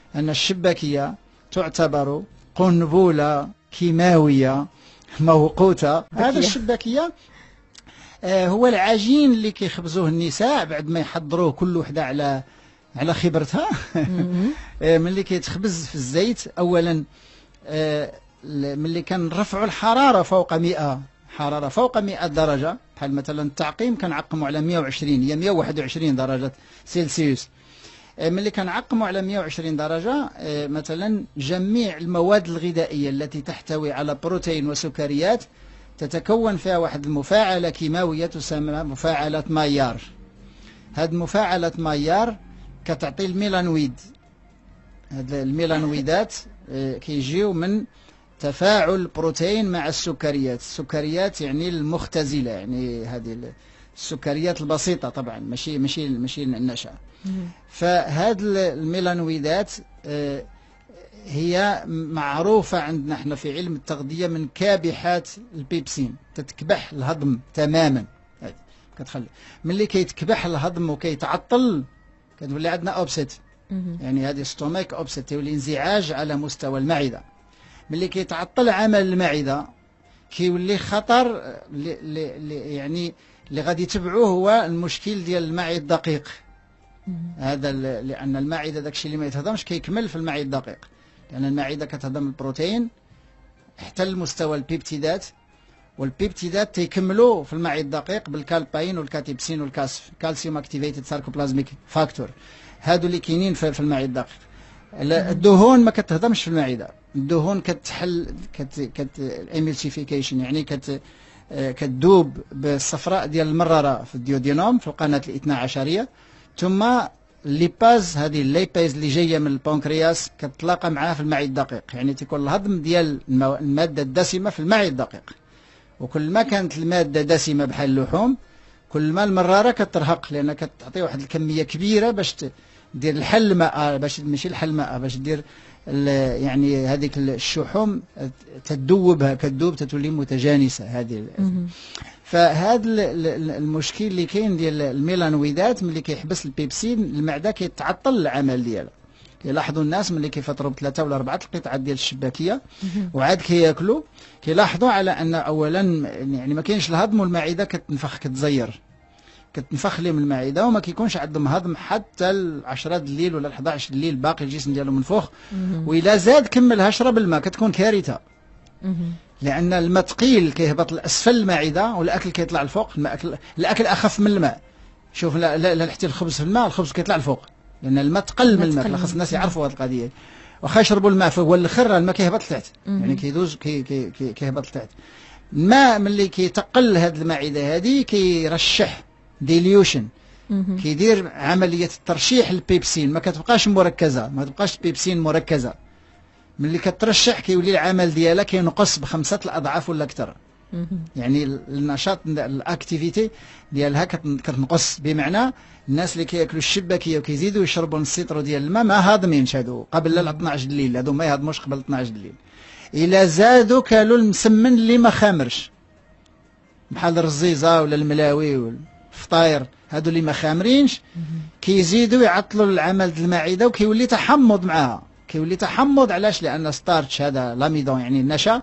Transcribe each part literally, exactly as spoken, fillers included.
أن الشباكية تعتبر قنبلة كيماوية موقوتة. هذا الشباكية هو العجين اللي كيخبزوه النساء بعد ما يحضروه كل وحده على على خبرتها. ملي كيتخبز في الزيت اولا، ملي كنرفعوا الحراره فوق مئة، حراره فوق مئة درجه، بحال مثلا التعقيم كنعقموا على مئة وعشرين، هي مئة وواحد وعشرين درجه سلسيوس. ملي كنعقموا على مئة وعشرين درجه، مثلا جميع المواد الغذائيه التي تحتوي على بروتين وسكريات تتكون فيها واحد المفاعلة كيماوية تسمى مفاعلة مايار. هاد مفاعلة مايار كتعطي الميلانويد. هاد الميلانويدات كيجيو من تفاعل البروتين مع السكريات. السكريات يعني المختزلة، يعني هذه السكريات البسيطة طبعا، ماشي ماشي ماشي النشا. فهاد الميلانويدات هي معروفة عندنا احنا في علم التغذية من كابحات البيبسين، تتكبح الهضم تماما. كتخلي ملي كيتكبح الهضم وكيتعطل كتولي عندنا اوبسيت، يعني هذه ستوميك اوبسيت، يولي انزعاج على مستوى المعدة. ملي كيتعطل عمل المعدة كيولي خطر اللي يعني اللي غادي يتبعوه هو المشكل ديال المعي الدقيق. هذا لأن المعدة داكشي اللي ما يتهضمش كيكمل في المعي الدقيق، لأن المعدة كتهضم البروتين حتى لمستوى البيبتيدات، والبيبتيدات تيكملوا في المعي الدقيق بالكالباين والكاتيبسين والكاسف، كالسيوم اكتيفيتد ساركوبلازميك فاكتور، هادو اللي كاينين في المعي الدقيق. الدهون ما كتهضمش في المعدة، الدهون كتحل كت كت اميلسيفيكيشن، يعني كت كتذوب بالصفراء ديال المرارة في الديودينوم في القناة الاثنا عشرية، ثم الليباز، هذه الليباز اللي جايه من البنكرياس كتلاقى معاه في المعي الدقيق، يعني تيكون الهضم ديال الماده الدسمه في المعي الدقيق. وكل ما كانت الماده دسمه بحال اللحوم كل ما المراره كترهق، لان كتعطي واحد الكميه كبيره باش دير الحل ماء، باش ماشي الحل ماء، باش دير يعني هذيك الشحوم تذوبها، كتذوب تتولي متجانسه هذه. فهذا المشكل اللي كاين ديال الميلانويدات ملي كيحبس البيبسين المعده كيتعطل العمل ديالها. كيلاحظوا الناس ملي كيفطروا بثلاثه ولا اربعه القطعات ديال الشباكيه وعاد كياكلوا كيلاحظوا على ان اولا يعني ما كاينش الهضم، والمعده كتنفخ كتزير، كتنفخ لهم المعده وما كيكونش عندهم هضم حتى ل عشرة د الليل ولا حداش د الليل، باقي الجسم ديالهم منفوخ. وإلا زاد كملها شرب الماء كتكون كارثه، لأن الماء ثقيل كيهبط لأسفل المعدة والأكل كيطلع لفوق. الأكل الأكل أخف من الماء. شوف لا لا لحتي الخبز في الماء، الخبز كيطلع لفوق لأن الماء تقل من الماء. خاص الناس يعرفوا هذه القضية. واخا يشربوا الماء فهو الاخر الماء كيهبط لتحت، يعني كيدوز كي كي كي كيهبط لتحت. الماء ملي كيتقل هذه المعدة هذه كيرشح ديليوشن، كيدير عملية الترشيح للبيبسين، ما كتبقاش مركزة، ما تبقاش البيبسين مركزة. ملي كترشح كيولي العمل ديالها كينقص بخمسة الأضعاف ولا أكثر. يعني النشاط الاكتيفيتي ديالها كتنقص، بمعنى الناس اللي كياكلوا الشباكيه وكيزيدوا يشربوا نص لتر ديال الماء ما هاضمينش، هادو قبل اثناش د الليل، هادو ما يهضموش قبل اثناش د الليل. الا زادوا كالوا المسمن اللي ما خامرش بحال الرزيزه ولا الملاوي والفطاير، هادو اللي ما خامرينش كيزيدوا يعطلوا العمل ديال المعده وكيولي تحمض معاها. كيولي تحمض علاش؟ لان ستارتش هذا لاميدون يعني النشا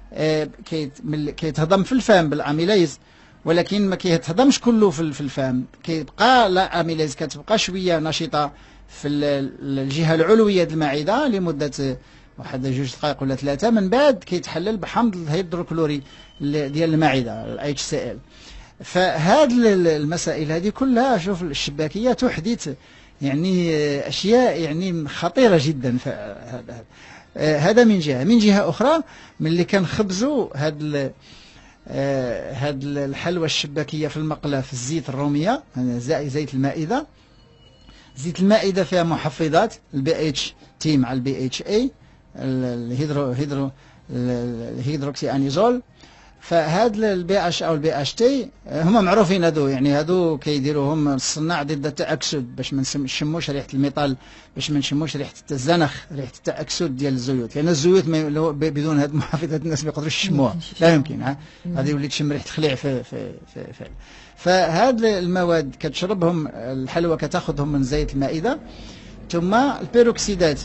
كيتهضم في الفم بالاميليز، ولكن ما كيتهضمش كله في الفم، كيبقى لا اميليز كتبقى شويه نشيطه في الجهه العلويه ديال المعده لمده واحد جوج دقائق ولا ثلاثه، من بعد كيتحلل بحمض الهيدروكلوري ديال المعده الاتش سي ال. فهاد المسائل هذه كلها شوف الشباكيه تحدث يعني اشياء يعني خطيره جدا. هذا هذا من جهه. من جهه اخرى ملي كنخبزوا هاد هاد الحلوى الشباكيه في المقله في الزيت الروميه، زيت المائده، زيت المائده فيها محفزات البي اتش تي مع البي اتش اي، الهيدرو هيدرو الهيدروكسي انيزول. فهاد البي اش او البي اش تي هما معروفين، هادو يعني هادو كيديروهم الصناع ضد التاكسد باش ما نشموش ريحه الميطال، باش ما نشموش ريحه الزنخ، ريحه التاكسد ديال الزيوت، لان الزيوت بدون هاد المحفزات الناس ما يقدروش يشموها، لا يمكن. ها غادي يولي تشم ريحه الخليع في في في, في. فهاد المواد كتشربهم الحلوى كتاخذهم من زيت المائده. ثم البيروكسيدات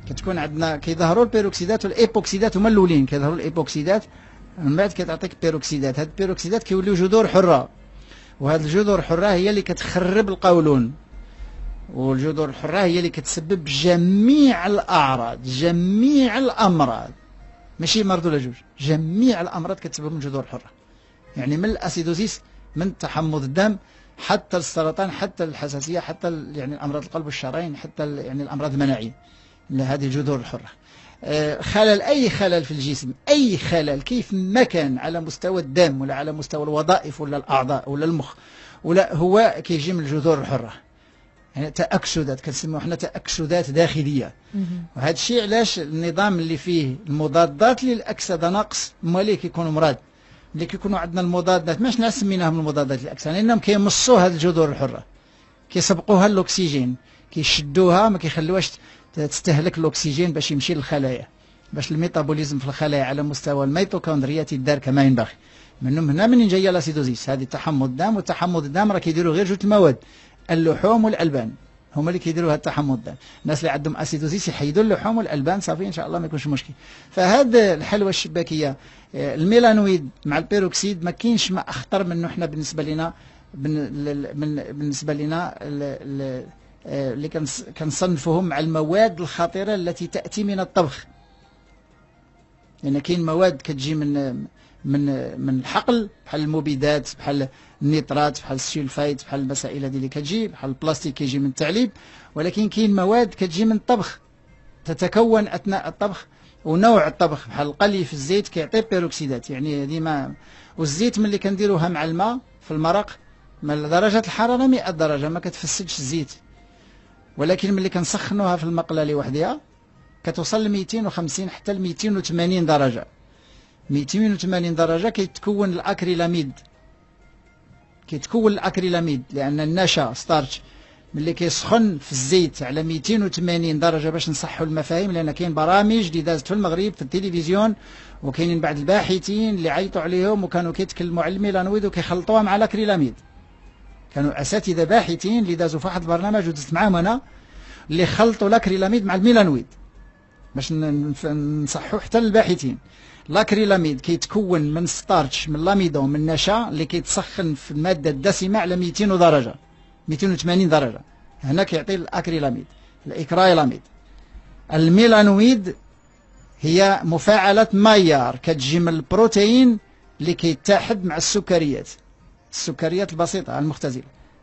كتكون عندنا كيظهروا البيروكسيدات والايبوكسيدات هما الاولين، كيظهروا الايبوكسيدات من بعد كتعطيك بيروكسيدات. هاد البيروكسيدات كيوليو جذور حره، وهاد الجذور الحره هي اللي كتخرب القولون، والجذور الحره هي اللي كتسبب جميع الاعراض، جميع الامراض، ماشي مرض ولا جوج، جميع الامراض كتسبب من الجذور الحره. يعني من الاسيدوزيس، من تحمض الدم، حتى السرطان، حتى الحساسيه، حتى يعني امراض القلب والشرايين، حتى يعني الامراض المناعيه لهذه الجذور الحره. خلل، اي خلل في الجسم، اي خلل كيف ما كان على مستوى الدم ولا على مستوى الوظائف ولا الاعضاء ولا المخ ولا، هو كيجي من الجذور الحره. يعني تاكسدات كنسميوه حنا تاكسدات داخليه. وهذا الشيء علاش النظام اللي فيه المضادات للاكسده ناقص، هما اللي كيكونوا مرض. اللي كيكونوا عندنا المضادات، ماش ناس سميناهم المضادات للاكسده، لانهم كيمصوا هذه الجذور الحره، كيسبقوها الاكسجين، كيشدوها، ما كيخلوهاش تستهلك الاكسجين باش يمشي للخلايا، باش الميتابوليزم في الخلايا على مستوى الميتوكوندريا تيدار كما ينبغي. منهم هنا منين جايه لاسيدوزيس، هذه تحمض الدم. وتحمض الدم راه كيديروا غير جوج المواد، اللحوم والالبان، هما اللي كيديروا هذا التحمض الدم. الناس اللي عندهم اسيدوزيس يحيدوا اللحوم والالبان صافي ان شاء الله ما يكونش مشكل. فهذا الحلوى الشباكيه الميلانويد مع البيروكسيد ما كاينش ما اخطر منه احنا بالنسبه لنا، بالنسبه لنا اللي كنصنفوهم مع المواد الخطيره التي تاتي من الطبخ. لان يعني كاين مواد كتجي من من من الحقل، بحال المبيدات، بحال النيترات، بحال السلفايت، بحال المسائل هذه اللي كتجي، بحال البلاستيك كيجي من التعليب. ولكن كاين مواد كتجي من الطبخ، تتكون اثناء الطبخ، ونوع الطبخ بحال القلي في الزيت كيعطي بيروكسيدات. يعني هذه ما، والزيت ملي كنديروها مع الماء في المرق، من درجه الحراره مئة درجه ما كتفسدش الزيت. ولكن ملي كنسخنوها في المقله لوحدها كتوصل ل مئتين وخمسين حتى ل مئتين وثمانين درجه. مئتين وثمانين درجه كيتكون الاكريلاميد، كيتكون الاكريلاميد لان النشا ستارش ملي كيسخن في الزيت على مئتين وثمانين درجه باش نصحوا المفاهيم. لان كاين برامج اللي دازت في المغرب في التلفزيون، وكاينين بعض الباحثين اللي عيطوا عليهم وكانوا كيتكلموا على الميلانويد وكيخلطوها مع الاكريلاميد. كانوا اساتذه باحثين اللي دازوا في واحد البرنامج ودزت معاهم انا، اللي خلطوا الاكريلاميد مع الميلانويد باش نصحوا حتى للباحثين. الاكريلاميد كيتكون من ستارش، من لاميدون، من نشا اللي كيتسخن في الماده الدسمه على مئتين درجه، مئتين وثمانين درجه. هنا كيعطي الاكريلاميد، الاكرايلاميد. الميلانويد هي مفاعله مايار كتجي من البروتين اللي كيتحد مع السكريات، السكريات البسيطه المختزله.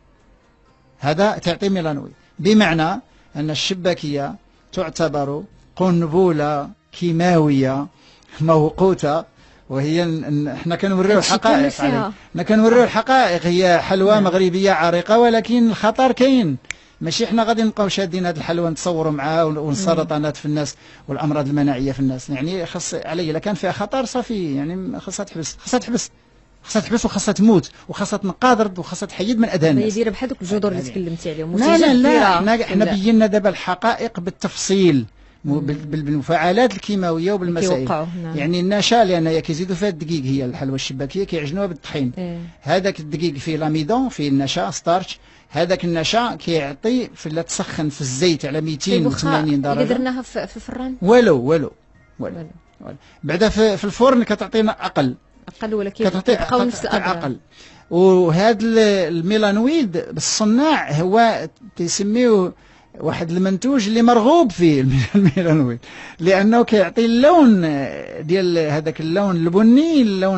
هذا تعطي ميلانويد. بمعنى ان الشباكيه تعتبر قنبله كيماويه موقوته، وهي احنا كنوريو الحقائق عليه، حنا كنوريو الحقائق. هي حلوى مغربيه عريقه، ولكن الخطر كاين. ماشي حنا غادي نبقاو شادين هذه الحلوى نتصوروا معها والسرطانات في الناس والامراض المناعيه في الناس. يعني خاص علي الا كان فيها خطر صافي، يعني خاصها تحبس، خاصها تحبس، خاصها تحبس، وخاصها تموت، وخاصها تنقاضر، وخاصها تحيد من اذهان الناس. هي دايره بحال دوك الجذور اللي تكلمتي عليهم. لا لا لا، حنا حنا بينا دابا الحقائق بالتفصيل بالمفاعلات الكيماويه وبالمسائل. نعم. يعني النشا لان كيزيدوا فيها الدقيق، هي الحلوى الشباكيه كيعجنوها بالطحين. إيه. هذاك الدقيق فيه لاميدون، فيه النشا ستارش. هذاك النشا كيعطي في لا تسخن في الزيت على مئتين وثمانين درجه. اذا درناها في الفران والو والو والو, والو. بعدا في, في الفرن كتعطينا اقل اقل، ولكن كتبقاو نفس الاضرار اقل. وهذا الميلانويد بالصناع هو تيسميوه واحد المنتوج اللي مرغوب فيه الميلانويد، لانه كيعطي اللون ديال هذاك اللون البني، اللون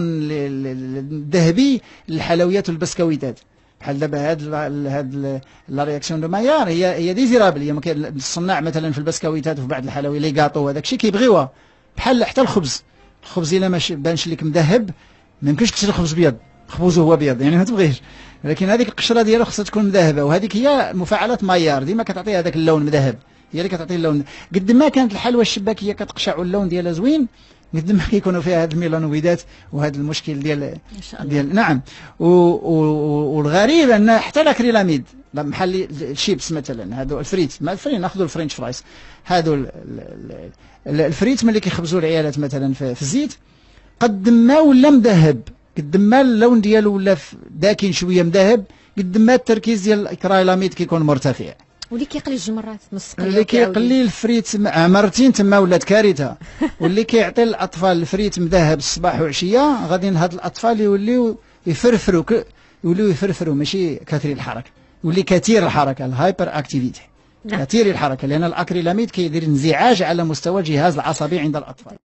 الذهبي للحلويات والبسكويتات. بحال دابا هاد هاد لا رياكسيون دو مايار هي هي ديزيرابل. هي الصناع مثلا في البسكويتات وفي بعض الحلويات لي كاطو وهذاك الشيء كيبغيوها، بحال حتى الخبز. الخبز الا ما بانش لك مذهب ما يمكنش تشري خبز بيض، خبزه هو بيض يعني ما تبغيش. لكن هذيك القشره ديالو خصها تكون مذهبه، وهذيك هي مفاعلات مايار ديما كتعطي هذاك اللون مذهب، هي اللي كتعطي اللون. قد ما كانت الحلوى الشباكيه كتقشع واللون ديالها زوين، قد ما كيكونوا فيها هاد الميلانويدات وهذا المشكل ديال ان شاء الله. ديال نعم. والغريب ان حتى الاكريلاميد بحال الشيبس مثلا، هادو الفريت، ما الفريت ناخذوا الفرنش فرايز، هادو الفريت ملي كيخبزوا العيالات مثلا في الزيت، قد ما ولا مذهب، قد ما اللون ديالو ولا داكن شويه مذهب، قد ما التركيز ديال الاكريلاميد كيكون مرتفع. واللي كيقلي جوج مرات نص قليه اللي كيقلي الفريت مرتين تما ولات كارثه. واللي كيعطي الاطفال الفريت مذهب الصباح وعشيه غادي هاد الاطفال يوليو يفرفروا يوليو يفرفروا ماشي كثير الحركه، يولي كثير الحركه الهايبر اكتيفيتي كثير الحركه، لان الاكريلاميد كيدير انزعاج على مستوى الجهاز العصبي عند الاطفال.